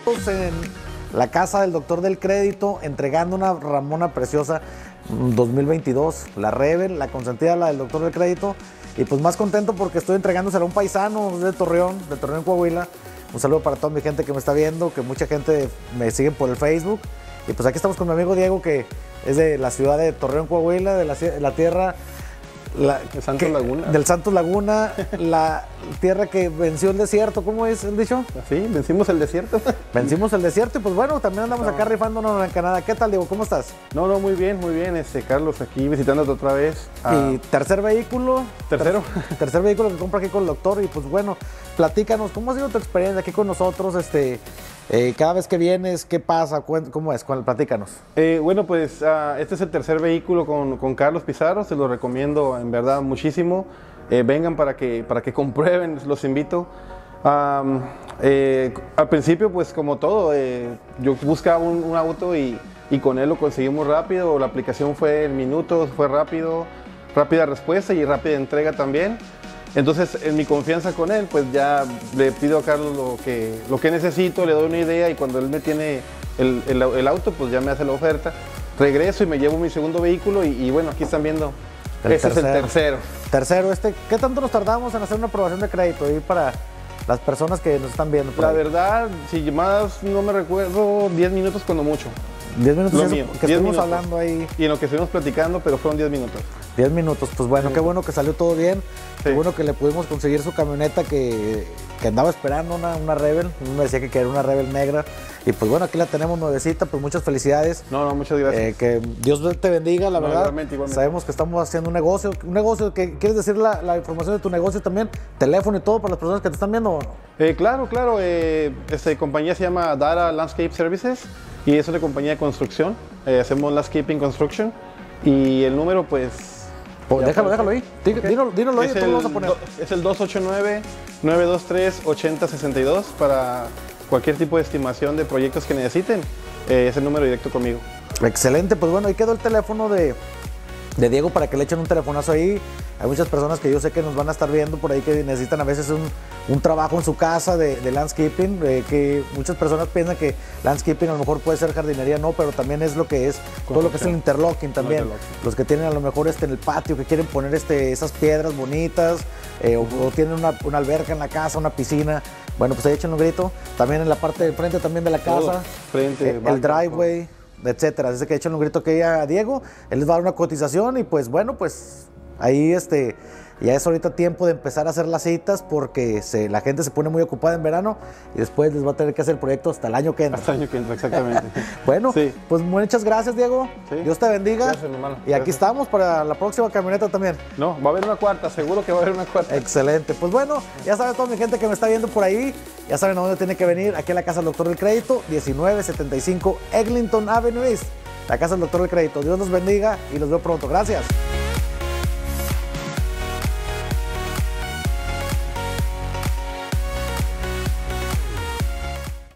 En la casa del doctor del crédito, entregando una Ramona preciosa 2022, la Rebel, la consentida, la del doctor del crédito. Y pues más contento porque estoy entregándosela a un paisano de Torreón, Coahuila. Un saludo para toda mi gente que me está viendo, que mucha gente me sigue por el Facebook. Y pues aquí estamos con mi amigo Diego, que es de la ciudad de Torreón, Coahuila, de la tierra... Santos Laguna. Del Santos Laguna, la tierra que venció el desierto, ¿cómo es el dicho? Sí, vencimos el desierto. Vencimos el desierto y pues bueno, también andamos acá rifándonos en Canadá. ¿Qué tal, Diego? ¿Cómo estás? No, muy bien, Carlos, aquí visitándote otra vez. Y tercer vehículo. Tercero. Tercer vehículo que compra aquí con el doctor y pues bueno, platícanos, ¿cómo ha sido tu experiencia aquí con nosotros? Cada vez que vienes, ¿qué pasa? ¿Cómo es? Platícanos. Bueno, pues este es el tercer vehículo con Carlos Pizarro, se lo recomiendo en verdad muchísimo. Vengan para que comprueben, los invito. Al principio, pues como todo, yo buscaba un auto y con él lo conseguimos rápido. La aplicación fue en minutos, fue rápida respuesta y rápida entrega también. Entonces, en mi confianza con él, pues ya le pido a Carlos lo que necesito, le doy una idea y cuando él me tiene el auto, pues ya me hace la oferta. Regreso y me llevo mi segundo vehículo y bueno, aquí están viendo, ese es el tercero. Tercero, ¿qué tanto nos tardamos en hacer una aprobación de crédito ahí para las personas que nos están viendo? La verdad, si más no me recuerdo, 10 minutos cuando mucho. 10 minutos lo mío, que estuvimos hablando ahí. Y en lo que estuvimos platicando, pero fueron 10 minutos. 10 minutos, pues bueno, qué bueno que salió todo bien. Sí. Qué bueno que le pudimos conseguir su camioneta que andaba esperando, una Rebel. Me decía que quería una Rebel negra. Y pues bueno, aquí la tenemos nuevecita, pues muchas felicidades. No, muchas gracias. Que Dios te bendiga, la verdad. Igualmente. Sabemos que estamos haciendo un negocio que ¿quieres decir la información de tu negocio también? Teléfono y todo para las personas que te están viendo. Claro. Esta compañía se llama Dara Landscape Services y es una compañía de construcción. Hacemos landscaping construction y el número pues... déjalo ahí. Dínalo ahí, lo vamos a poner. Es el 289-923-8062 para cualquier tipo de estimación de proyectos que necesiten. Es el número directo conmigo. Excelente, pues bueno, ahí quedó el teléfono de Diego para que le echen un telefonazo ahí. Hay muchas personas que yo sé que nos van a estar viendo por ahí que necesitan a veces un trabajo en su casa de landscaping, que muchas personas piensan que landscaping a lo mejor puede ser jardinería, no, pero también es lo que es, todo lo que es el interlocking también. Los que tienen a lo mejor en el patio, que quieren poner esas piedras bonitas, o tienen una alberca en la casa, una piscina, bueno, pues ahí echen un grito. También en la parte de frente también de la casa, el driveway, etcétera. Así que echen un grito que a Diego, él les va a dar una cotización y pues bueno, pues ahí ya es ahorita tiempo de empezar a hacer las citas porque la gente se pone muy ocupada en verano y después les va a tener que hacer el proyecto hasta el año que entra. Hasta el año que entra, exactamente. Bueno, pues muchas gracias, Diego. Sí. Dios te bendiga. Gracias, hermano. Y aquí estamos para la próxima camioneta también. No, va a haber una cuarta, seguro que va a haber una cuarta. Excelente. Pues bueno, ya saben toda mi gente que me está viendo por ahí, ya saben a dónde tiene que venir, aquí a la Casa del Doctor del Crédito, 1975 Eglinton Avenue East, la Casa del Doctor del Crédito. Dios los bendiga y los veo pronto. Gracias.